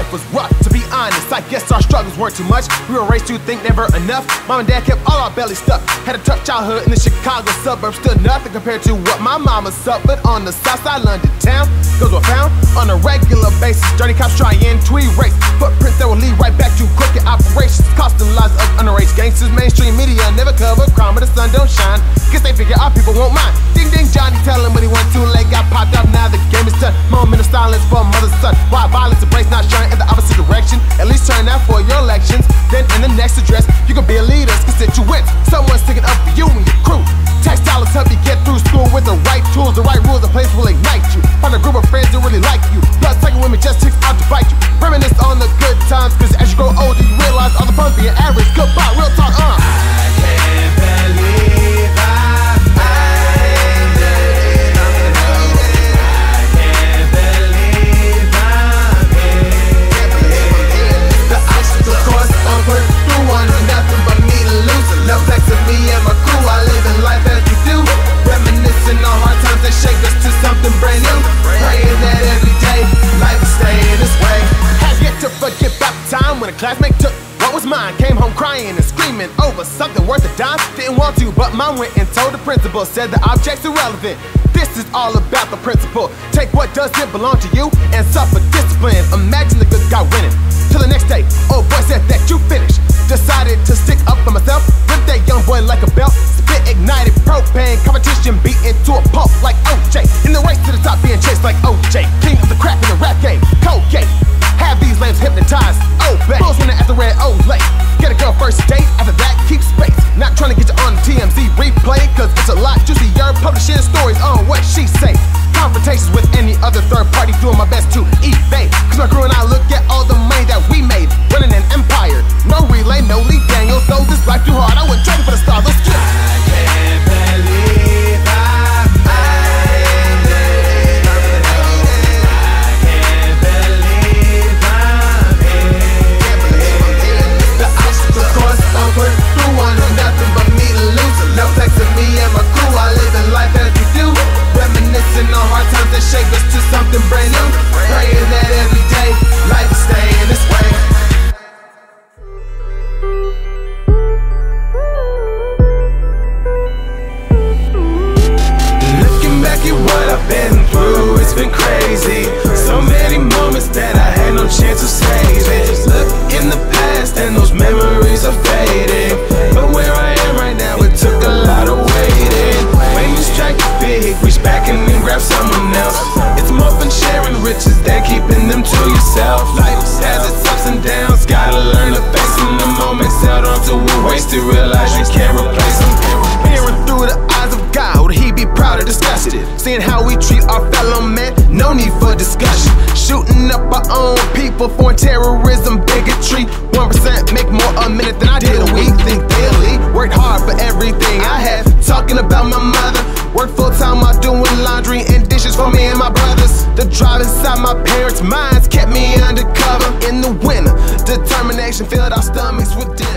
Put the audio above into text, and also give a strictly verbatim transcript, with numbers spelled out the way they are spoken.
life was rough, to be honest. I guess our struggles weren't too much. We were raised to think never enough. Mom and dad kept all our belly stuffed. Had a tough childhood in the Chicago suburbs. Still nothing compared to what my mama suffered on the south side London town. Girls were found on a regular basis. Dirty cops trying to erase footprints that will lead right back to crooked operations, costing lives of underage gangsters. Mainstream media never cover crime, but the sun don't shine. Guess they figure our people won't mind. Ding ding, Johnny tell him when he went too late, got popped up. Now the game is done. Moment of silence for mother's son. Why violence embrace, not shine in the opposite direction? At least turn out for your elections. Then in the next address, you can be a leader, constituents. Someone sticking up for you and your crew. Tax dollars help you get through school with the right tools, the right rules. The place will ignite you. Find a group of friends that really like you. Blood sucking women just ticks out to bite you. Reminisce on the good times, cause as you grow older, you realize all the fun being average. Goodbye, real talk, uh. I can't believe I made it. I can't believe I'm here. The obstacle course over through one, nothing but me to lose. No flex of me and my crew, I live in life as we do. Reminiscing on hard times that shake us to something brand new. Praying that every day life will stay in this way. Have yet to forget about the time when a classmate took what was mine. Came home crying and screaming over something worth a dime. Didn't want to, but mom went and told the principal. Said the object's irrelevant. This is all about the principle. Take what doesn't belong to you and suffer discipline. Imagine the good guy winning. Till the next day, old boy said that you finished. Decided to stick up for myself. Ripped that young boy like a belt. Spit ignited propane. Competition beat into a pulp like O J. In the race to the top, being chased like O J. King of the crap in the rap game. Colgate. Have these lames hypnotized. Obey. Bulls winning at the red Olay. Get a girl first date. After that, keep space. Not trying to get you on the T M Z replay, cause it's a lot juicier. Publishing stories on what she say. Confrontations with any other third party. Doing my best to evade. Cause my crew and I look at all the money that we made. Running an empire. No relay, no Lee Daniels. Though this life too hard, I wouldn't trade it for the stars. Let's get it. I can't believe I made it. I can't believe I'm here. The obstacle course over through one, nothing but me to lose. No flex of me and my crew, I live in life as we do. Reminiscing on hard times that shape us to something brand new. Praying that every day life will stay in this way. Looking back at what I've been through, it's been crazy. So many moments that I had no chance of saving. Look in the past and those memories are fading. But where I am right now, it took a lot of waiting. When you strike big, reach back and then grab someone else. It's more fun sharing riches than keeping them to yourself. Life has its ups and downs, gotta learn to face in the moments held on to a waste to realize you can't replace them. Peering through the eyes of God, would he be proud or disgusted? Seeing how we treat our fellow men, no need for discussion. Shooting up our own people for terrorism, bigotry. One percent make more a minute than I did a week. Think daily, worked hard for everything I had. Talking about my mother, worked full time while doing laundry and dishes for me and my brothers. The drive inside my parents' minds kept me undercover in the winter. Determination filled our stomachs with